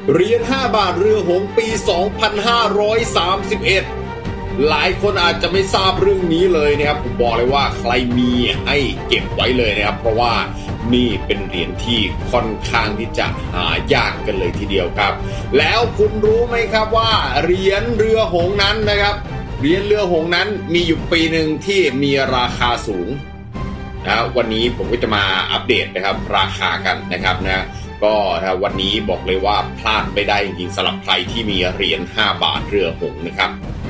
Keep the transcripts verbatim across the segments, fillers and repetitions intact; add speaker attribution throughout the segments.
Speaker 1: เหรียญห้าบาทเรือหงส์ปีสองพันห้าร้อยสามสิบเอ็ดหลายคนอาจจะไม่ทราบเรื่องนี้เลยนะครับผมบอกเลยว่าใครมีให้เก็บไว้เลยนะครับเพราะว่านี่เป็นเหรียญที่ค่อนข้างที่จะหายากกันเลยทีเดียวครับแล้วคุณรู้ไหมครับว่าเหรียญเรือหงส์นั้นนะครับเหรียญเรือหงส์นั้นมีอยู่ปีหนึ่งที่มีราคาสูงนะวันนี้ผมก็จะมาอัปเดตนะครับราคากันนะครับนะก็วันนี้บอกเลยว่าพลาดไม่ได้จริงๆสำหรับใครที่มีเหรียญห้าบาทเรือหงส์นะครับ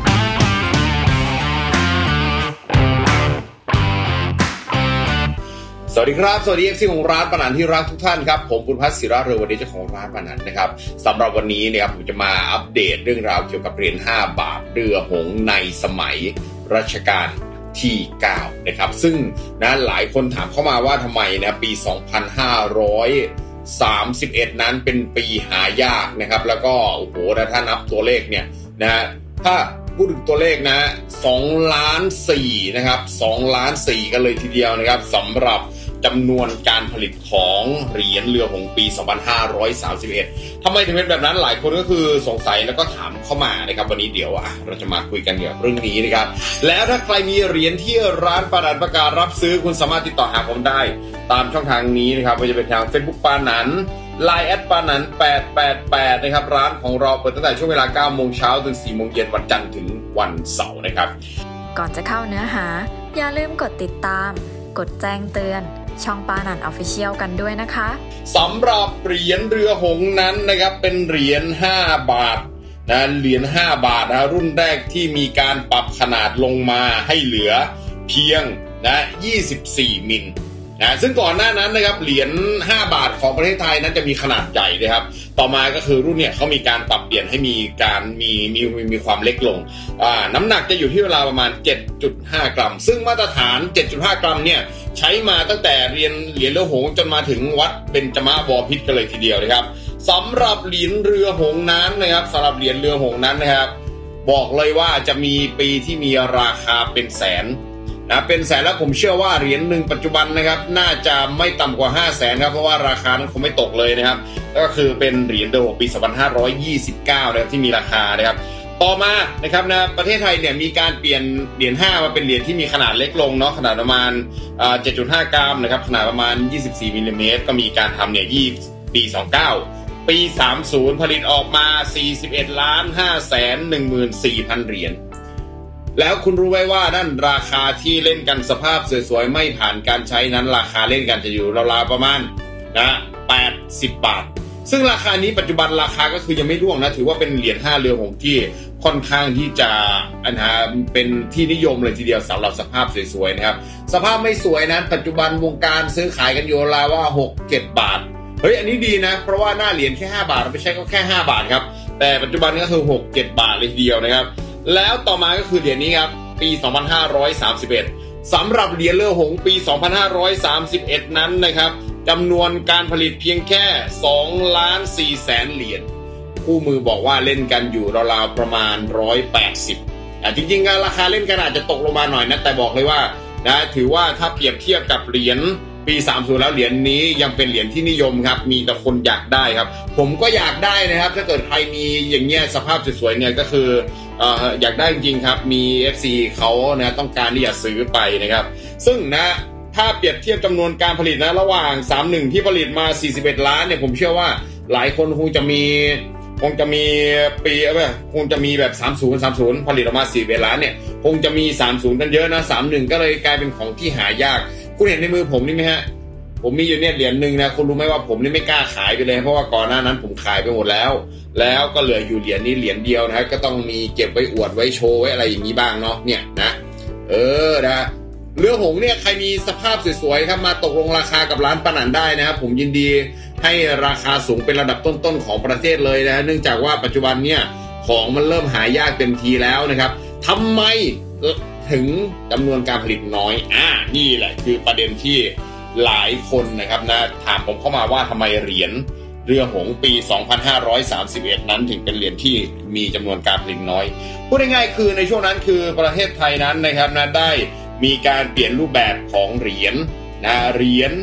Speaker 1: สวัสดีครับสวัสดี เอฟ ซี ของร้านปานันที่รักทุกท่านครับผมคุณพัชศิระเรือวันนี้เจ้าของร้านปานันนะครับสำหรับวันนี้เนี่ยผมจะมาอัปเดตเรื่องราวเกี่ยวกับเหรียญห้าบาทเรือหงส์ในสมัยรัชกาลที่เก้านะครับซึ่งนะหลายคนถามเข้ามาว่าทำไมนะปีสองพันห้าร้อยสามสิบเอ็ดนั้นเป็นปีหายากนะครับแล้วก็โอ้โหถ้านับตัวเลขเนี่ยนะถ้าพูดถึงตัวเลขนะสองล้านสี่นะครับสองล้านสี่กันเลยทีเดียวนะครับสำหรับจำนวนการผลิตของเหรียญเรือหงส์ปีสองพันห้าร้อยสามสิบเอ็ดทำไมถึงเป็นแบบนั้นหลายคนก็คือสงสัยแล้วก็ถามเข้ามานะครับวันนี้เดี๋ยวอ่ะเราจะมาคุยกันเกี่ยวกับเรื่องนี้นะครับแล้วถ้าใครมีเหรียญที่ร้านปานันประกาศรับซื้อคุณสามารถติดต่อหาผมได้ตามช่องทางนี้นะครับไม่ว่าจะเป็นทาง Facebook ปานัน ไลน์ แอท ปานันแปดแปดแปดนะครับร้านของเราเปิดตั้งแต่ช่วงเวลา เก้าโมงเช้าถึง สี่โมงเย็นวันจันทร์ถึงวันเสาร์นะครับ
Speaker 2: ก่อนจะเข้าเนื้อหาอย่าลืมกดติดตามกดแจ้งเตือนช่องปานัน Official กันด้วยนะคะ
Speaker 1: สำหรับเหรียญเรือหงส์นั้นนะครับเป็นเหรียญห้าบาทนะเหรียญห้าบาทนะรุ่นแรกที่มีการปรับขนาดลงมาให้เหลือเพียงนะยี่สิบสี่มิลนะซึ่งก่อนหน้านั้นนะครับเหรียญห้าบาทของประเทศไทยนั้นจะมีขนาดใหญ่นะครับต่อมาก็คือรุ่นเนี่ยเขามีการปรับเปลี่ยนให้มีการมีมีมีความเล็กลงอ่าน้ำหนักจะอยู่ที่เวลาประมาณ เจ็ดจุดห้า กรัมซึ่งมาตรฐาน เจ็ดจุดห้า กรัมเนี่ยใช้มาตั้งแต่เรียนเหรียญเรือหงส์จนมาถึงวัดเบญจมาบพิตรกันเลยทีเดียวนะครับสำหรับเหรียญเรือหงส์นั้นนะครับสำหรับเหรียญเรือหงส์นั้นนะครับบอกเลยว่าจะมีปีที่มีราคาเป็นแสนนะเป็นแสนแล้วผมเชื่อว่าเหรียญหนึ่งปัจจุบันนะครับน่าจะไม่ต่ำกว่าห้าแสนครับเพราะว่าราคานั้นคงไม่ตกเลยนะครับก็คือเป็นเหรียญเรือหงส์ปีสองพันห้าร้อยยี่สิบเก้านะครับที่มีราคานะครับต่อมานะครับนะประเทศไทยเนี่ยมีการเปลี่ยนเหรียญห้ามาเป็นเหรียญที่มีขนาดเล็กลงเนาะขนาดประมาณอ่า เจ็ดจุดห้า กรัมนะครับขนาดประมาณยี่สิบสี่มิลลิเมตรก็มีการทำเนี่ยยี่ปีสองเก้าปีสามสิบผลิตออกมาสี่สิบเอ็ดล้านห้าแสนหนึ่งหมื่นสี่พันเหรียญแล้วคุณรู้ไหมว่านั่นราคาที่เล่นกันสภาพสวยๆไม่ผ่านการใช้นั้นราคาเล่นกันจะอยู่ราวๆประมาณนะแปดสิบบาทซึ่งราคานี้ปัจจุบันราคาก็คือยังไม่ร่วงนะถือว่าเป็นเหรียญห้าเรือหงส์ที่ค่อนข้างที่จะอันหาเป็นที่นิยมเลยทีเดียวสำหรับสภาพสวยๆนะครับสภาพไม่สวยนั้นปัจจุบันวงการซื้อขายกันอยู่ราวว่า หกถึงเจ็ด บาทเฮ้ยอันนี้ดีนะเพราะว่าหน้าเหรียญแค่ห้าบาทไม่ใช่ก็แค่ห้าบาทครับแต่ปัจจุบันก็คือ หกถึงเจ็ด บาทเลยทีเดียวนะครับแล้วต่อมาก็คือเหรียญนี้ครับปีสองพันห้าร้อยสามสิบเอ็ดสำหรับเหรียญเรือหงส์ปีสองพันห้าร้อยสามสิบเอ็ดนั้นนะครับจำนวนการผลิตเพียงแค่สองล้านสี่แสนเหรียญคู่มือบอกว่าเล่นกันอยู่ราวๆประมาณหนึ่งร้อยแปดสิบอ่ะจริงๆราคาเล่นกันอาจจะตกลงมาหน่อยนะแต่บอกเลยว่านะถือว่าถ้าเปรียบเทียบกับเหรียญปีสามสิบแล้วเหรียญนี้ยังเป็นเหรียญที่นิยมครับมีแต่คนอยากได้ครับผมก็อยากได้นะครับถ้าเกิดใครมีอย่างเงี้ยสภาพสวยๆเนี่ยก็คือเอ่ออยากได้จริงๆครับมี เอฟ ซี เขานะต้องการที่จะซื้อไปนะครับซึ่งนะถ้าเปรียบเทียบจำนวนการผลิตนะระหว่างสามสิบเอ็ดที่ผลิตมาสี่สิบเอ็ดล้านเนี่ยผมเชื่อว่าหลายคนคงจะมีคงจะมีปีเอ้ยคงจะมีแบบสามสิบ สามสิบผลิตออกมาสี่สิบเอ็ดล้านเนี่ยคงจะมีสามสิบกันเยอะนะสามสิบเอ็ดก็เลยกลายเป็นของที่หายากคุณเห็นในมือผมนี่ไหมฮะผมมีอยู่เนี่ยเหรียญนึงนะคุณรู้ไหมว่าผมนี่ไม่กล้าขายไปเลยเพราะว่าก่อนหน้านั้นผมขายไปหมดแล้วแล้วก็เหลืออยู่เหรียญนี้เหรียญเดียวนะก็ต้องมีเก็บไว้อวดไว้โชว์ไว้อะไรอย่างนี้บ้างเนาะเนี่ยนะเออนะเรือหงส์เนี่ยใครมีสภาพสวยๆครับมาตกลงราคากับร้านปานันได้นะครับผมยินดีให้ราคาสูงเป็นระดับต้นๆของประเทศเลยนะเนื่องจากว่าปัจจุบันเนี่ยของมันเริ่มหายากเต็มทีแล้วนะครับทำไมถึงจำนวนการผลิตน้อยอ่านี่แหละคือประเด็นที่หลายคนนะครับนะถามผมเข้ามาว่าทำไมเหรียญเรือหงส์ปีสองพันห้าร้อยสามสิบเอ็ดนั้นถึงเป็นเหรียญที่มีจำนวนการผลิตน้อยพูดง่ายๆคือในช่วงนั้นคือประเทศไทยนั้นนะครับนะได้มีการเปลี่ยนรูปแบบของเหรียญนะเหรียญ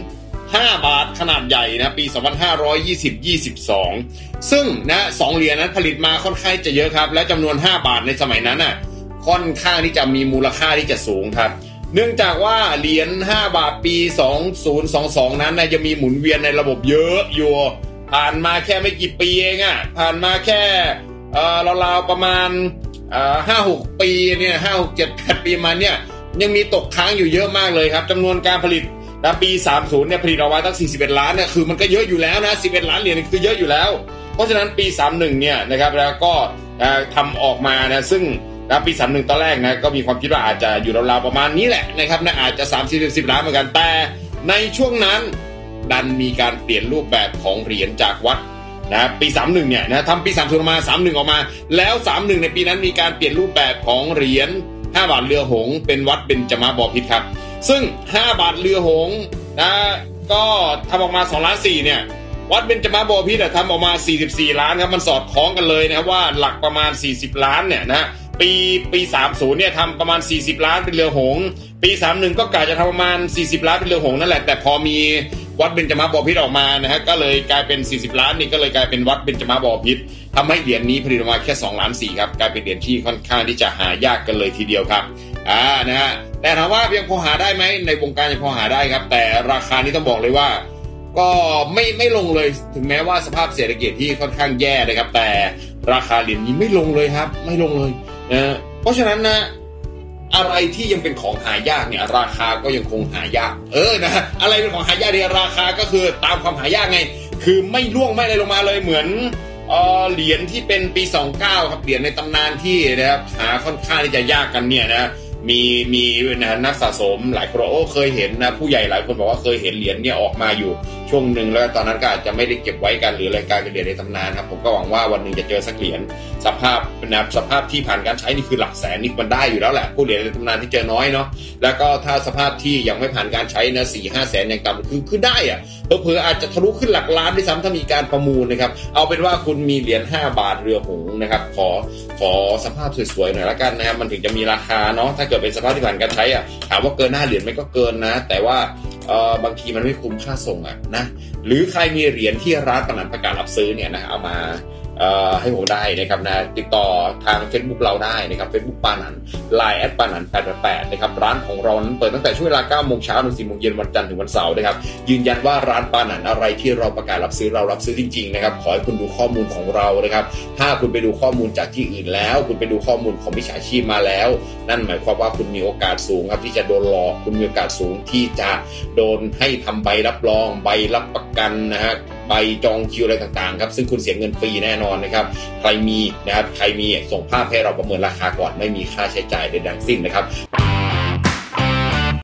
Speaker 1: ห้าบาทขนาดใหญ่นะปีสองพันห้าร้อยยี่สิบ ยี่สิบสองซึ่งนะสองเหรียญนั้นผลิตมาค่อนข้างจะเยอะครับและจำนวนห้าบาทในสมัยนั้นน่ะค่อนข้างที่จะมีมูลค่าที่จะสูงครับเนื่องจากว่าเหรียญห้าบาทปีสองพันยี่สิบสองนั้นนะจะมีหมุนเวียนในระบบเยอะอยู่ผ่านมาแค่ไม่กี่ปีเองอ่ะผ่านมาแค่เอ่อราวๆประมาณเอ่อ ห้าหก ปีเนี่ย ห้า หก เจ็ด แปด ปีมาเนี่ยยังมีตกค้างอยู่เยอะมากเลยครับจำนวนการผลิตนะปีสามสิบเนี่ยผลิตออกมาตั้งสี่สิบเอ็ดล้านเนี่ยคือมันก็เยอะอยู่แล้วนะสิบเอ็ดล้านเหรียญนี่คือเยอะอยู่แล้วเพราะฉะนั้นปีสามสิบเอ็ดเนี่ยนะครับแล้วก็ทำออกมานะซึ่งนะปีสามสิบเอ็ดตอนแรกนะก็มีความคิดว่าอาจจะอยู่ราวๆประมาณนี้แหละนะครับนะอาจจะสามสิบ สี่สิบล้านเหมือนกันแต่ในช่วงนั้นดันมีการเปลี่ยนรูปแบบของเหรียญจากวัดนะปีสามสิบเอ็ดเนี่ยนะทำปีสามสิบออกมาสามสิบเอ็ดออกมาแล้วสามสิบเอ็ดในปีนั้นมีการเปลี่ยนรูปแบบของเหรียญห้าบาทเรือหงส์เป็นวัดเบญจมาบพิตรครับซึ่งห้าบาทเรือหงส์นะก็ทำออกมาสองล้านสี่เนี่ยวัดเบญจมาบพิตรทำออกมาสี่สิบสี่ล้านครับมันสอดคล้องกันเลยนะครับว่าหลักประมาณสี่สิบล้านเนี่ยนะปีปีสามสิบเนี่ยทำประมาณสี่สิบล้านเป็นเรือหงส์ปีสามสิบเอ็ดก็กะจะทำประมาณสี่สิบล้านเป็นเรือหงส์นั่นแหละแต่พอมีวัดเบญจมาบพิตรออกมานะฮะก็เลยกลายเป็นสี่สิบล้านนี่ก็เลยกลายเป็นวัดเบญจมาบพิตรทำให้เหรียญนี้ผลิตออกมาแค่สองล้านสี่ครับกลายเป็นเหรียญที่ค่อนข้างที่จะหายากกันเลยทีเดียวครับอ่านะฮะแต่ถามว่ายังพอหาได้ไหมในวงการยังพอหาได้ครับแต่ราคานี้ต้องบอกเลยว่าก็ไม่ไม่ลงเลยถึงแม้ว่าสภาพเศรษฐกิจที่ค่อนข้างแย่นะครับแต่ราคาเหรียญนี้ไม่ลงเลยครับไม่ลงเลยนะเพราะฉะนั้นนะอะไรที่ยังเป็นของหายากเนี่ยราคาก็ยังคงหายากเออนะอะไรเป็นของหายากเนี่ยราคาก็คือตามความหายากไงคือไม่ร่วงไม่อะไรลงมาเลยเหมือนเอ่อเหรียญที่เป็นปีสองสิบเก้าครับเหรียญในตำนานที่นะครับหาค่อนข้างที่จะยากกันเนี่ยนะมีมีนะนักสะสมหลายคนโอ้เคยเห็นนะผู้ใหญ่หลายคนบอกว่าเคยเห็นเหรียญเนี่ยออกมาอยู่ช่วงหนึ่งแล้วตอนนั้นก็อาจจะไม่ได้เก็บไว้กันหรืออะไรกลายเป็นเหรียญในตำนานครับผมก็หวังว่าวันหนึ่งจะเจอสักเหรียญสภาพนะสภาพที่ผ่านการใช้นี่คือหลักแสนนี่มันได้อยู่แล้วแหละผู้เหรียญในตำนานที่เจอน้อยเนาะแล้วก็ถ้าสภาพที่ยังไม่ผ่านการใช้นะสี่ห้าแสนอย่างต่ำคือคือได้อะเผลอๆอาจจะทะลุขึ้นหลักล้านด้วยซ้ำถ้ามีการประมูลนะครับเอาเป็นว่าคุณมีเหรียญห้าบาทเรือหงส์นะครับขอขอสภาพสวยๆหน่อยละกันนะครับมันถึงจะมีราคาเนาะถ้าเกิดเป็นสภาพที่ผ่านการใช้อ่ะถามว่าเกินหน้าเหรียญไหมก็เกินนะแต่ว่าเอ่อบางทีมันไม่คุ้มค่าส่งอ่ะนะหรือใครมีเหรียญที่ร้านปานันประกาศรับซื้อเนี่ยนะเอามาเอ่อให้ผมได้นะครับนะติดต่อทาง Facebook เราได้นะครับ Facebook ปานัน ไลน์ แอท ปานันแปดแปดแปดนะครับร้านของเรานั้นเปิดตั้งแต่ช่วงเวลา เก้าโมงเช้าถึง สี่โมงเย็นวันจันทร์ถึงวันเสาร์นะครับยืนยันว่าร้านปานันอะไรที่เราประกาศรับซื้อเรารับซื้อจริงๆนะครับขอให้คุณดูข้อมูลของเรานะครับถ้าคุณไปดูข้อมูลจากที่อื่นแล้วคุณไปดูข้อมูลของมิจฉาชีพมาแล้วนั่นหมายความว่าคุณมีโอกาสสูงครับที่จะโดนหลอกคุณมีโอกาสสูงที่จะโดนให้ทำใบรับรองใบรับประกันนะฮะใบจองคิวอะไรต่างๆครับซึ่งคุณเสียเงินฟรีแน่นอนนะครับใครมีนะครับใครมีส่งภาพให้เราประเมินราคาก่อนไม่มีค่าใช้จ่ายใดๆทั้งสิ้นนะครับ